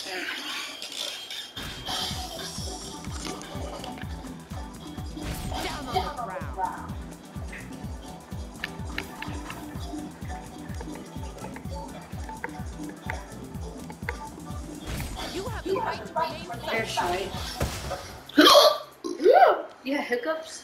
Down on the ground. You have the right to remain Airstrike. Yeah, hiccups.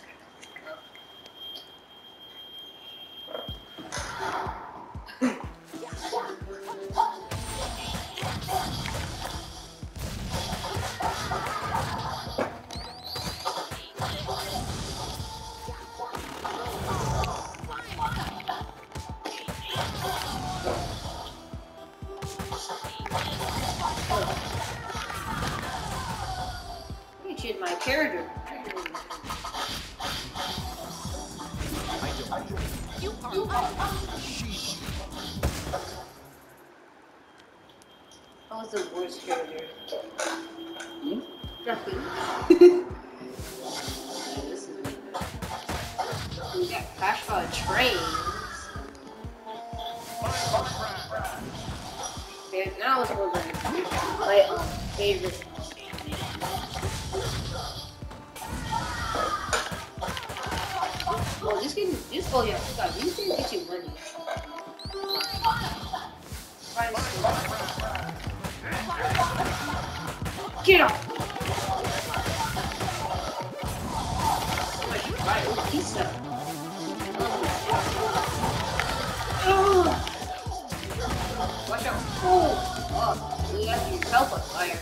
Let me change my character. You are That was the worst character. Nothing. This is we got crashed by trains. Okay, now it's over. My favorite. Oh, this game, oh yeah, God, these games get you money. Get off! Right, oh, pizza. Watch out. Oh, you have yourself on fire.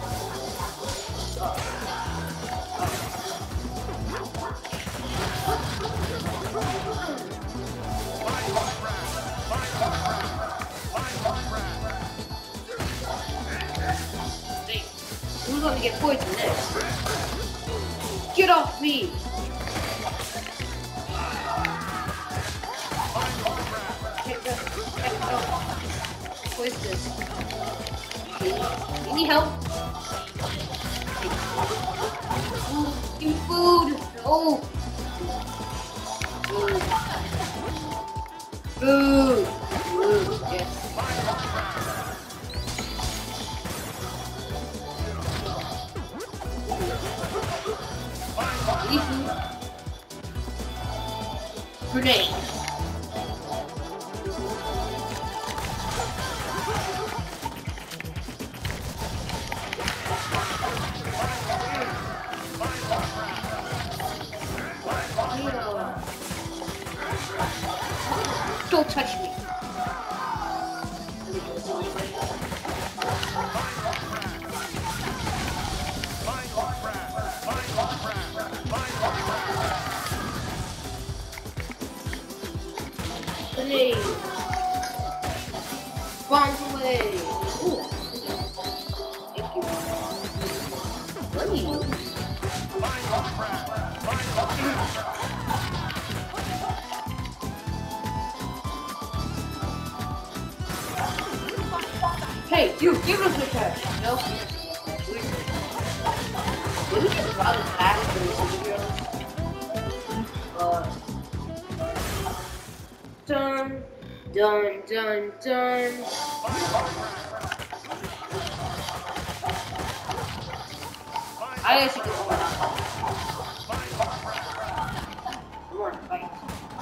Who's gonna get poisoned next? Get off me! What is this? You need help? Ooh, give me food! Oh! Food. Food! Food, yes. Need food. Grenade. Don't touch me. Grenade. Bombs away. Ooh. Thank you. Money. Hey, you give us the cash. No. Did we just rob the cash for this video? Dun, dun, dun, dun. I actually go on. I want to fight.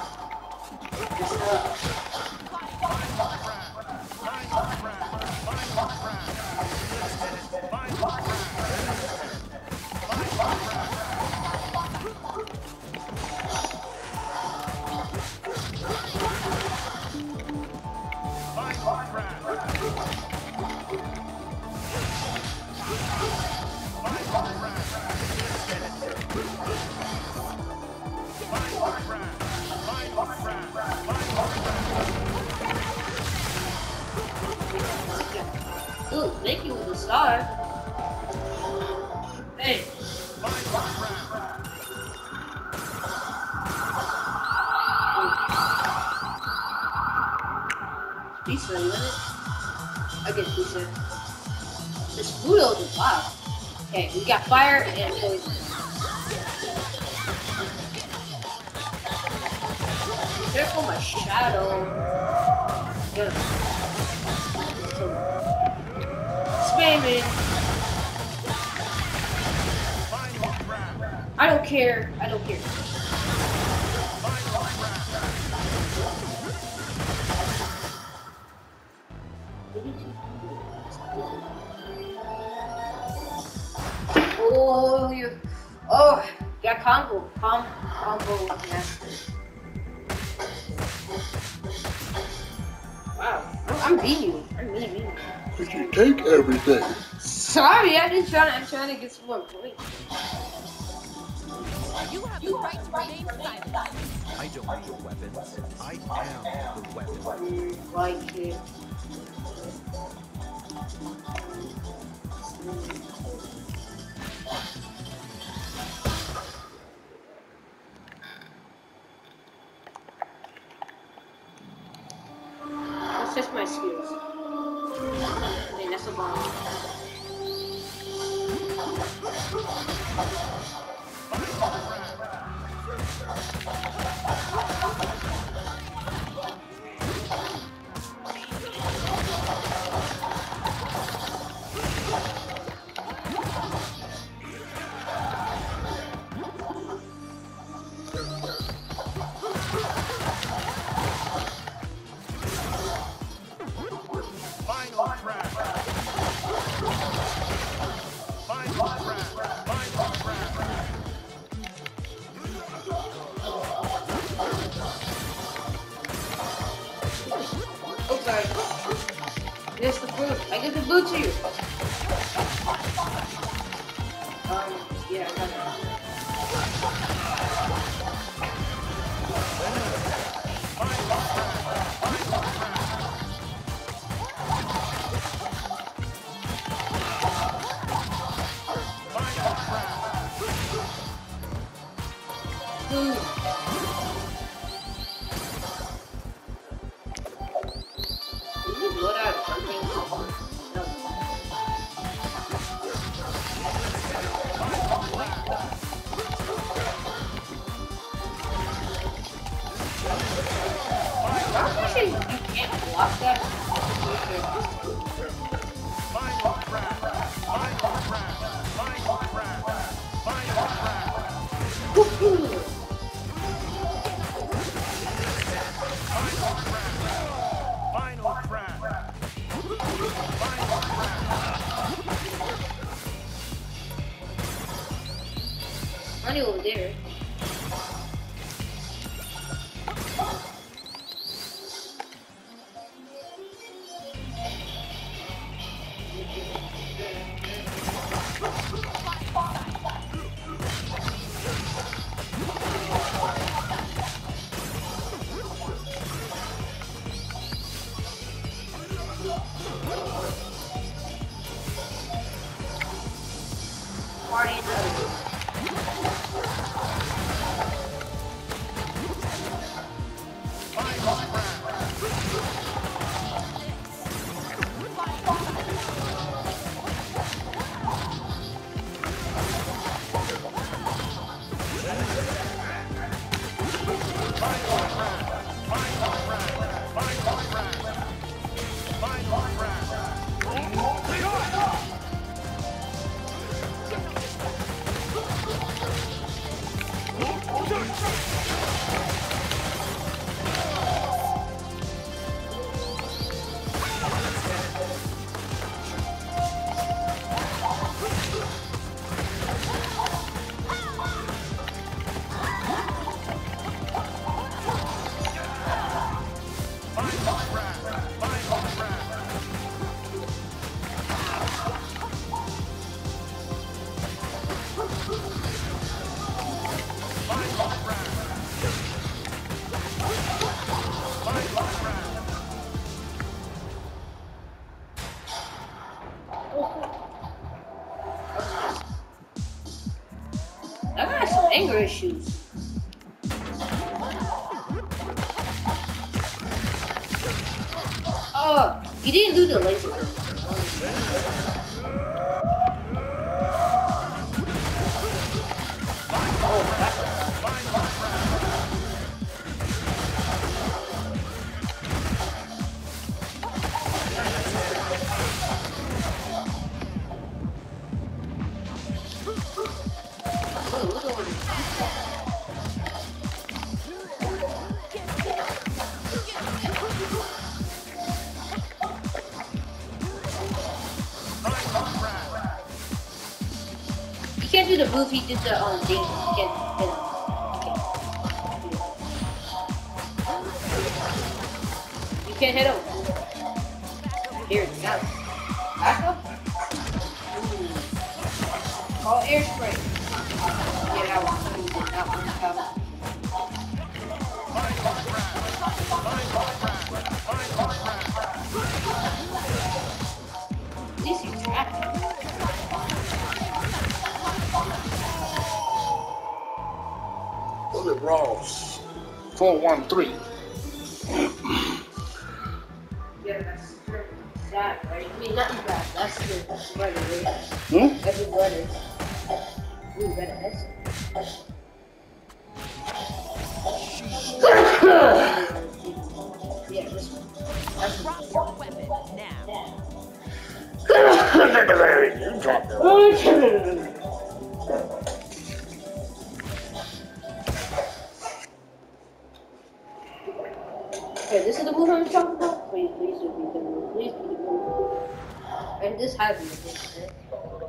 Ooh, thank you with the star. Hey. Pizza, you want it? I get pizza. This food is wow. Okay, we got fire and poison. Careful my shadow. Yeah. spamming. I don't care. I don't care. Oh, you. Oh, got combo. Combo master. Wow, I'm beating you. I'm beating you. But you take everything. Sorry, I'm trying to get some more points. You have the right to remain silent. I don't need weapons. I am the weapon. Like it. That's just my skills. Okay, that's a bomb. Oh, sorry. There's the blue. I get the blue to you. Yeah, I got it. Blue. Did you load out something? No. You can't block that. Woohoo! Money over there. Party done. I got some anger issues. Oh, you didn't do the laser. You can't do the move he did the thing. You can't hit him. You can't hit him. Here, now. Back up. Call air spray. Yeah, that one. That one. At least you trapped him. Bullet Ross, 413. Yeah, that's that, right? I mean, not that. That's the letter, right? That's the letter. Ooh, better. That's yeah, this one. That's the Drop your weapon now. Okay, this is the move I'm talking about? Please, please do be the move. Please be the move. And this has to be the move.